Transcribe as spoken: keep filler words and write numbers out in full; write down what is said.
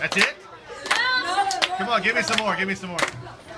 That's it? Come on, give me some more. Give me some more.